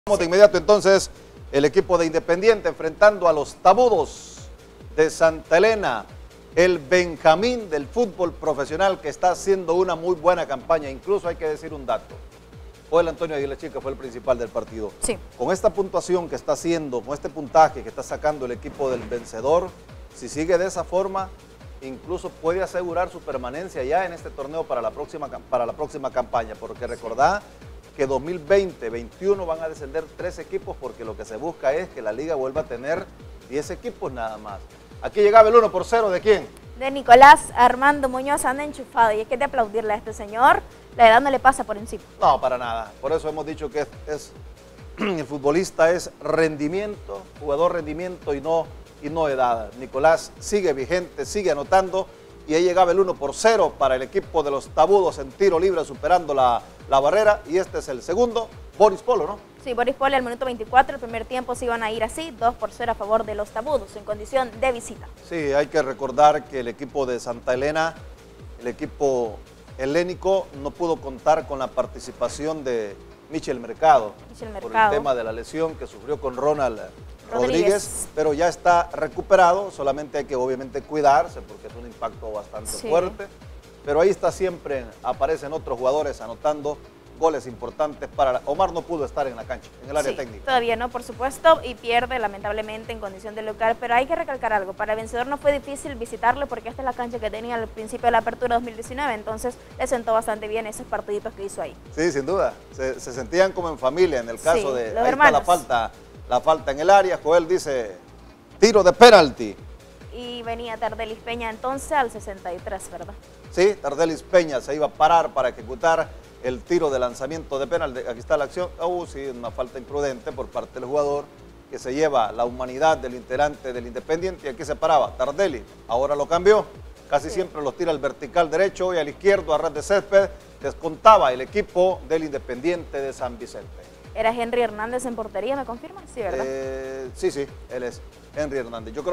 Vamos de inmediato entonces el equipo de Independiente enfrentando a los Tabudos de Santa Elena, el Benjamín del fútbol profesional que está haciendo una muy buena campaña. Incluso hay que decir un dato. Hoy el Antonio Aguilar Chica fue el principal del partido. Sí. Con esta puntuación que está haciendo, con este puntaje que está sacando el equipo del vencedor, si sigue de esa forma, incluso puede asegurar su permanencia ya en este torneo para la próxima campaña, porque recordá que 2020-21 van a descender 3 equipos porque lo que se busca es que la liga vuelva a tener 10 equipos nada más. Aquí llegaba el 1-0, ¿de quién? De Nicolás Armando Muñoz, anda enchufado y es que de aplaudirle a este señor, la edad no le pasa por encima. No, para nada, por eso hemos dicho que el futbolista es rendimiento, jugador rendimiento y no edad. Nicolás sigue vigente, sigue anotando y ahí llegaba el 1-0 para el equipo de los Tabudos en tiro libre superando la barrera y este es el segundo, Boris Polo, ¿no? Sí, Boris Polo al minuto 24, el primer tiempo se iban a ir así, 2-0 a favor de los Tabudos en condición de visita. Sí, hay que recordar que el equipo de Santa Elena, el equipo helénico no pudo contar con la participación de Michel Mercado por el tema de la lesión que sufrió con Ronald Rodríguez, pero ya está recuperado, solamente hay que obviamente cuidarse porque es un impacto bastante fuerte, pero ahí está siempre, aparecen otros jugadores anotando goles importantes para... Omar no pudo estar en la cancha, en el área técnica. Todavía no, por supuesto, y pierde lamentablemente en condición de local, pero hay que recalcar algo, para el vencedor no fue difícil visitarlo porque esta es la cancha que tenía al principio de la apertura 2019, entonces le sentó bastante bien esos partiditos que hizo ahí. Sí, sin duda, se sentían como en familia en el caso de... Los ahí hermanos. Está la falta en el área, Joel dice, tiro de penalti. Y venía Tardelis Peña entonces al 63, ¿verdad? Sí, Tardelis Peña se iba a parar para ejecutar el tiro de lanzamiento de penal. Aquí está la acción. Sí, una falta imprudente por parte del jugador que se lleva la humanidad del integrante del Independiente y aquí se paraba Tardelis. Ahora lo cambió. Casi siempre los tira al vertical derecho y al izquierdo a ras de césped. Descontaba el equipo del Independiente de San Vicente. ¿Era Henry Hernández en portería, me confirman? Sí, ¿verdad? Sí, él es Henry Hernández. Yo creo